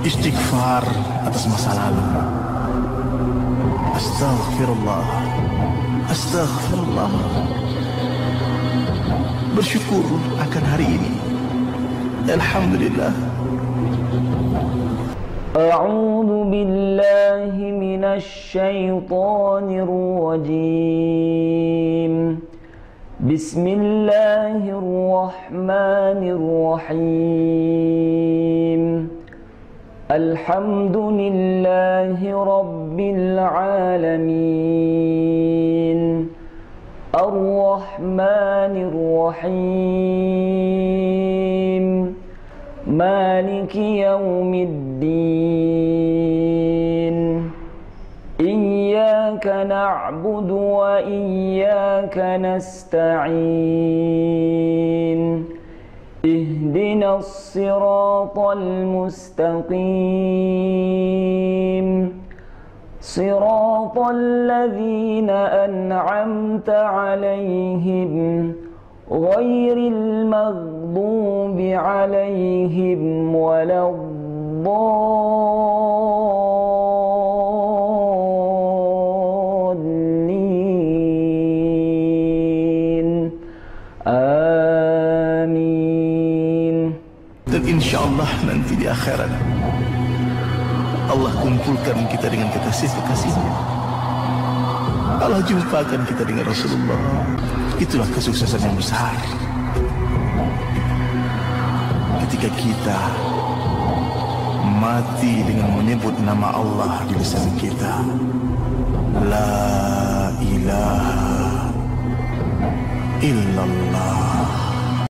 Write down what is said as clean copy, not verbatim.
istighfar atas masa lalu. Astaghfirullah, astaghfirullah. Bersyukur akan hari ini. Alhamdulillah. A'udzu billahi minasy syaithanir rajim. Bismillahirrahmanirrahim. Alhamdulillahi rabbil alamin. Ar-Rahmanir Rahim. Maliki yaumiddin. Iyyaka na'budu wa iyyaka nasta'in. Ihdinas siratal mustaqim. Siratal ladzina an'amta 'alaihim ghairil maghdubi 'alaihim waladdallin. Amin. Dan insyaallah nanti di akhirat Allah kumpulkan kita dengan kekasih-kekasihnya. Allah jumpakan kita dengan Rasulullah. Itulah kesuksesan yang besar. Ketika kita mati dengan menyebut nama Allah di lisan kita, La ilaha illallah.